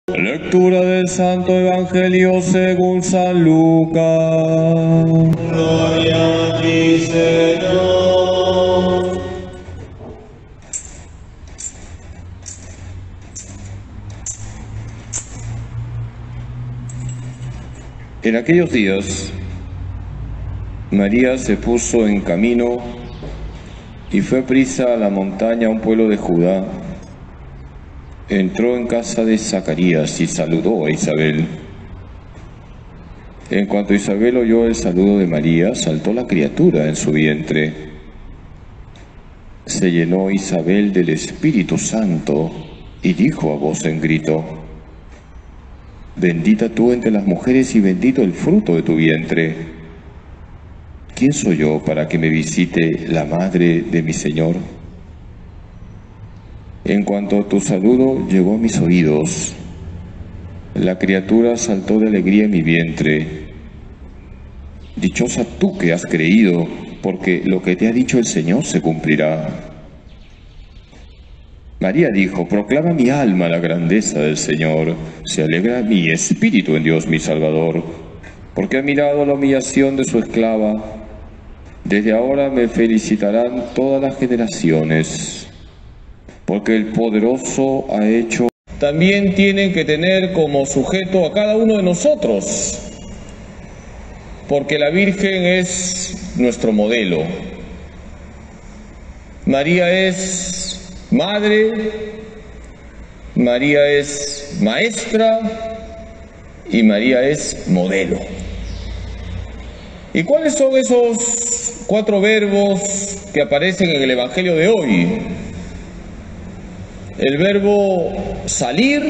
Lectura del Santo Evangelio según San Lucas. Gloria a ti, Señor. En aquellos días, María se puso en camino y fue prisa a la montaña, a un pueblo de Judá. Entró en casa de Zacarías y saludó a Isabel. En cuanto Isabel oyó el saludo de María, saltó la criatura en su vientre. Se llenó Isabel del Espíritu Santo y dijo a voz en grito: Bendita tú entre las mujeres y bendito el fruto de tu vientre. ¿Quién soy yo para que me visite la madre de mi Señor? En cuanto tu saludo llegó a mis oídos, la criatura saltó de alegría en mi vientre. Dichosa tú que has creído, porque lo que te ha dicho el Señor se cumplirá. María dijo: proclama mi alma la grandeza del Señor, se alegra mi espíritu en Dios mi Salvador, porque ha mirado la humillación de su esclava. Desde ahora me felicitarán todas las generaciones, porque el Poderoso ha hecho. También tienen que tener como sujeto a cada uno de nosotros, porque la Virgen es nuestro modelo. María es madre, María es maestra y María es modelo. ¿Y cuáles son esos 4 verbos que aparecen en el Evangelio de hoy? El verbo salir,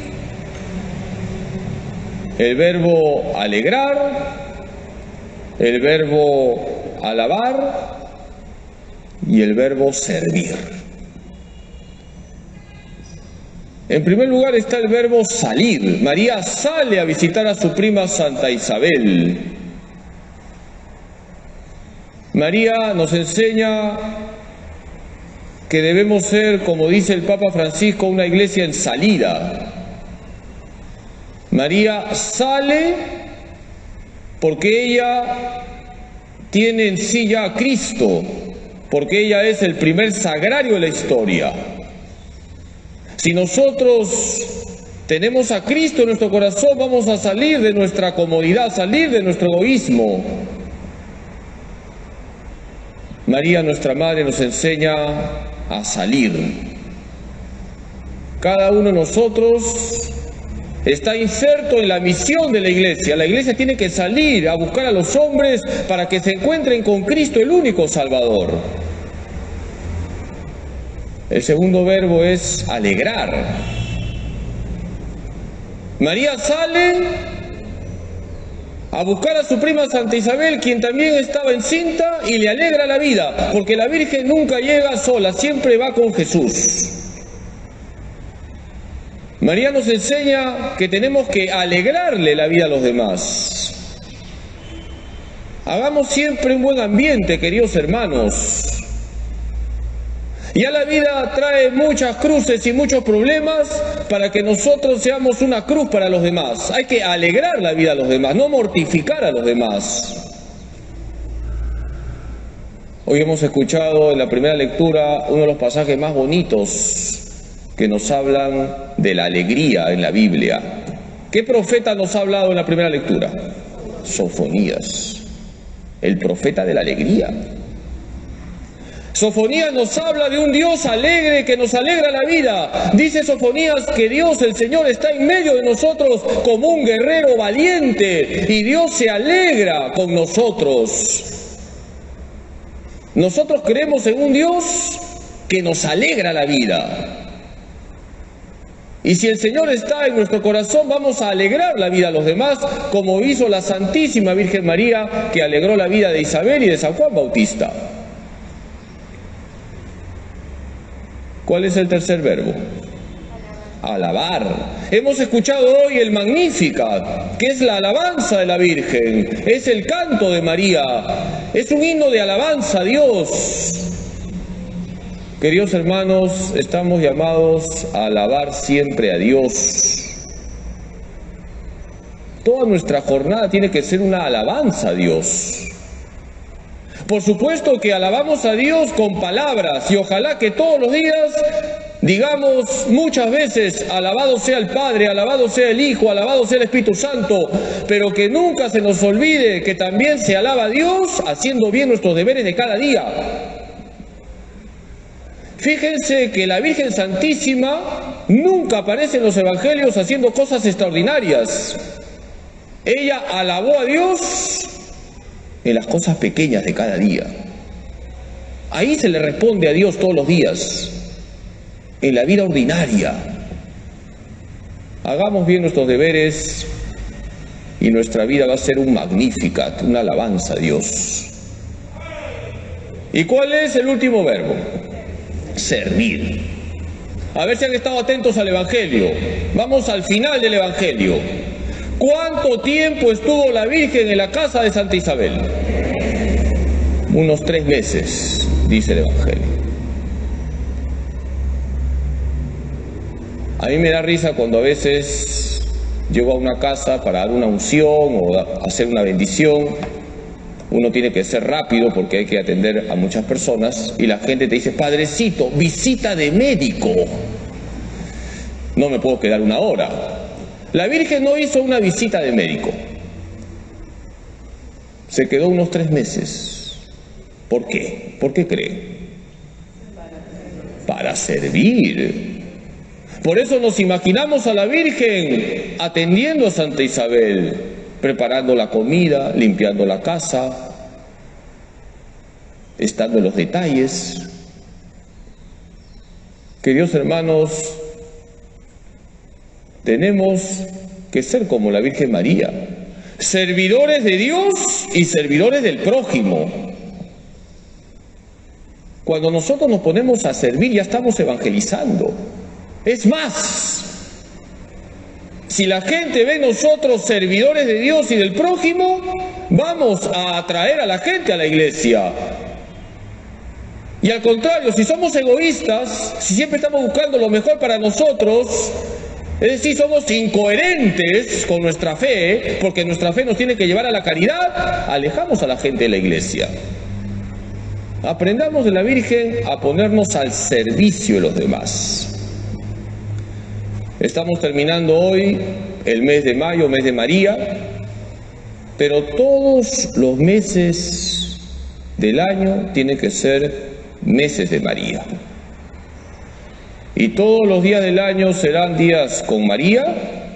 el verbo alegrar, el verbo alabar y el verbo servir. En primer lugar está el verbo salir. María sale a visitar a su prima Santa Isabel. María nos enseña que debemos ser, como dice el Papa Francisco, una iglesia en salida. María sale porque ella tiene en sí ya a Cristo, porque ella es el primer sagrario de la historia. Si nosotros tenemos a Cristo en nuestro corazón, vamos a salir de nuestra comodidad, salir de nuestro egoísmo. María, nuestra Madre, nos enseña a salir. Cada uno de nosotros está inserto en la misión de la iglesia. La iglesia tiene que salir a buscar a los hombres para que se encuentren con Cristo, el único Salvador. El segundo verbo es alegrar. María sale a buscar a su prima Santa Isabel, quien también estaba encinta, y le alegra la vida, porque la Virgen nunca llega sola, siempre va con Jesús. María nos enseña que tenemos que alegrarle la vida a los demás. Hagamos siempre un buen ambiente, queridos hermanos. Ya la vida trae muchas cruces y muchos problemas para que nosotros seamos una cruz para los demás. Hay que alegrar la vida a los demás, no mortificar a los demás. Hoy hemos escuchado en la primera lectura uno de los pasajes más bonitos que nos hablan de la alegría en la Biblia. ¿Qué profeta nos ha hablado en la primera lectura? Sofonías, el profeta de la alegría. Sofonías nos habla de un Dios alegre que nos alegra la vida. Dice Sofonías que Dios, el Señor, está en medio de nosotros como un guerrero valiente y Dios se alegra con nosotros. Nosotros creemos en un Dios que nos alegra la vida. Y si el Señor está en nuestro corazón, vamos a alegrar la vida a los demás, como hizo la Santísima Virgen María, que alegró la vida de Isabel y de San Juan Bautista. ¿Cuál es el tercer verbo? Alabar. Hemos escuchado hoy el Magnificat, que es la alabanza de la Virgen, es el canto de María, es un himno de alabanza a Dios. Queridos hermanos, estamos llamados a alabar siempre a Dios, Toda nuestra jornada tiene que ser una alabanza a Dios. Por supuesto que alabamos a Dios con palabras y ojalá que todos los días digamos muchas veces, alabado sea el Padre, alabado sea el Hijo, alabado sea el Espíritu Santo, pero que nunca se nos olvide que también se alaba a Dios haciendo bien nuestros deberes de cada día. Fíjense que la Virgen Santísima nunca aparece en los Evangelios haciendo cosas extraordinarias. Ella alabó a Dios en las cosas pequeñas de cada día. Ahí se le responde a Dios todos los días, en la vida ordinaria. Hagamos bien nuestros deberes y nuestra vida va a ser un Magnificat, una alabanza a Dios. ¿Y cuál es el último verbo? Servir. A ver si han estado atentos al Evangelio. Vamos al final del Evangelio. ¿Cuánto tiempo estuvo la Virgen en la casa de Santa Isabel? Unos 3 meses, dice el Evangelio. A mí me da risa cuando a veces llego a una casa para dar una unción o hacer una bendición. Uno tiene que ser rápido porque hay que atender a muchas personas y la gente te dice: padrecito, visita de médico. No me puedo quedar 1 hora. La Virgen no hizo una visita de médico. Se quedó unos 3 meses. ¿Por qué? ¿Por qué cree? Para servir. Por eso nos imaginamos a la Virgen atendiendo a Santa Isabel, preparando la comida, limpiando la casa, estando en los detalles. Queridos hermanos, tenemos que ser como la Virgen María, servidores de Dios y servidores del prójimo. Cuando nosotros nos ponemos a servir ya estamos evangelizando. Es más, si la gente ve en nosotros servidores de Dios y del prójimo, vamos a atraer a la gente a la iglesia. Y al contrario, si somos egoístas, si siempre estamos buscando lo mejor para nosotros, es decir, somos incoherentes con nuestra fe, porque nuestra fe nos tiene que llevar a la caridad, alejamos a la gente de la iglesia. Aprendamos de la Virgen a ponernos al servicio de los demás. Estamos terminando hoy el mes de mayo, mes de María, pero todos los meses del año tienen que ser meses de María. Y todos los días del año serán días con María,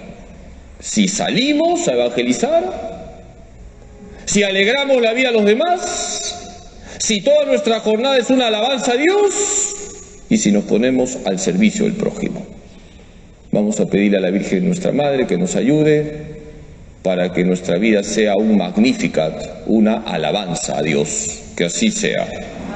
si salimos a evangelizar, si alegramos la vida a los demás, si toda nuestra jornada es una alabanza a Dios y si nos ponemos al servicio del prójimo. Vamos a pedirle a la Virgen nuestra Madre que nos ayude para que nuestra vida sea un Magnificat, una alabanza a Dios. Que así sea.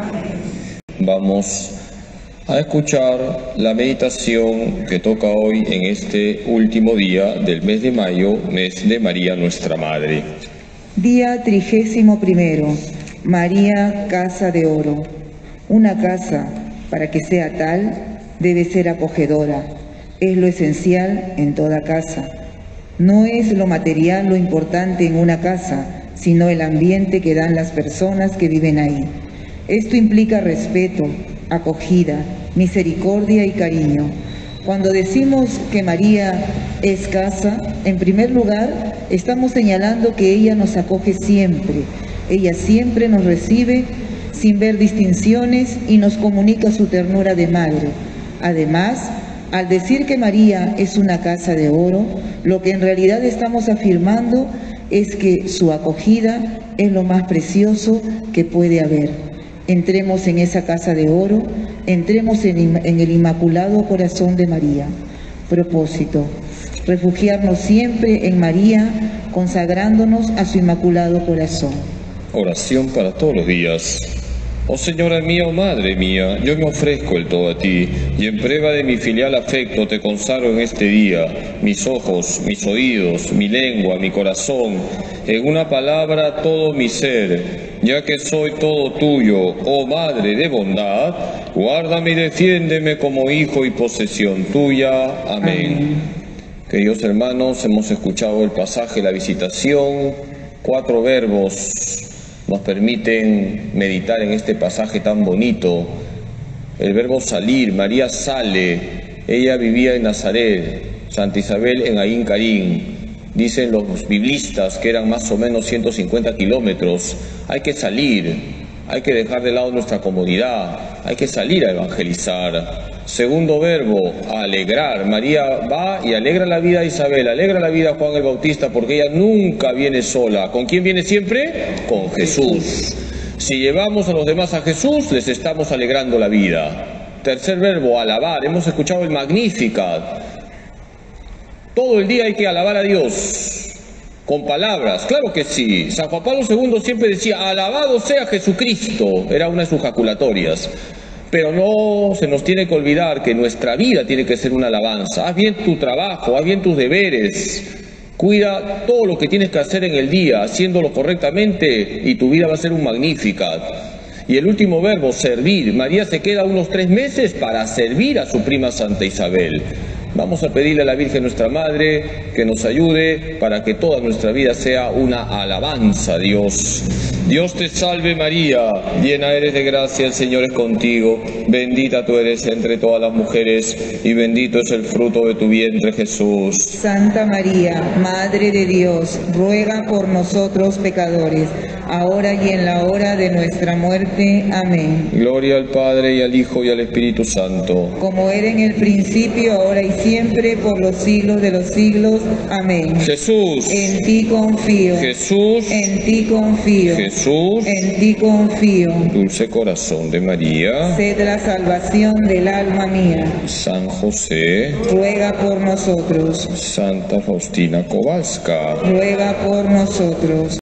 Vamos a escuchar la meditación que toca hoy en este último día del mes de mayo, mes de María nuestra Madre. Día 31. María, casa de oro. Una casa, para que sea tal, debe ser acogedora. Es lo esencial en toda casa. No es lo material lo importante en una casa, sino el ambiente que dan las personas que viven ahí. Esto implica respeto, acogida, misericordia y cariño. Cuando decimos que María es casa, en primer lugar, estamos señalando que ella nos acoge siempre. Ella siempre nos recibe sin ver distinciones y nos comunica su ternura de madre. Además, al decir que María es una casa de oro, lo que en realidad estamos afirmando es que su acogida es lo más precioso que puede haber. Entremos en esa casa de oro, entremos en el Inmaculado Corazón de María. Propósito: refugiarnos siempre en María, consagrándonos a su Inmaculado Corazón. Oración para todos los días. Oh Señora mía, oh Madre mía, yo me ofrezco del todo a ti, y en prueba de mi filial afecto te consagro en este día mis ojos, mis oídos, mi lengua, mi corazón, en una palabra todo mi ser, ya que soy todo tuyo, oh Madre de bondad, guárdame y defiéndeme como hijo y posesión tuya. Amén. Queridos hermanos, hemos escuchado el pasaje, la visitación. 4 verbos nos permiten meditar en este pasaje tan bonito. El verbo salir, María sale, ella vivía en Nazaret, Santa Isabel en Ain Karim. Dicen los biblistas que eran más o menos 150 kilómetros. Hay que salir, hay que dejar de lado nuestra comodidad, hay que salir a evangelizar. Segundo verbo, alegrar. María va y alegra la vida a Isabel, alegra la vida a Juan el Bautista, porque ella nunca viene sola. ¿Con quién viene siempre? Con Jesús. Si llevamos a los demás a Jesús, les estamos alegrando la vida. Tercer verbo, alabar. Hemos escuchado el Magnificat. Todo el día hay que alabar a Dios, con palabras, claro que sí. San Juan Pablo II siempre decía, alabado sea Jesucristo, era una de sus jaculatorias. Pero no se nos tiene que olvidar que nuestra vida tiene que ser una alabanza. Haz bien tu trabajo, haz bien tus deberes, cuida todo lo que tienes que hacer en el día, haciéndolo correctamente, y tu vida va a ser un Magnificat. Y el último verbo, servir. María se queda unos 3 meses para servir a su prima Santa Isabel. Vamos a pedirle a la Virgen nuestra Madre que nos ayude para que toda nuestra vida sea una alabanza a Dios. Dios te salve María, llena eres de gracia, el Señor es contigo, bendita tú eres entre todas las mujeres y bendito es el fruto de tu vientre Jesús. Santa María, Madre de Dios, ruega por nosotros pecadores, ahora y en la hora de nuestra muerte. Amén. Gloria al Padre y al Hijo y al Espíritu Santo. Como era en el principio, ahora y siempre, por los siglos de los siglos. Amén. Jesús. En ti confío. Jesús. En ti confío. Jesús. En ti confío. Dulce corazón de María. Sed la salvación del alma mía. San José. Ruega por nosotros. Santa Faustina Kowalska. Ruega por nosotros.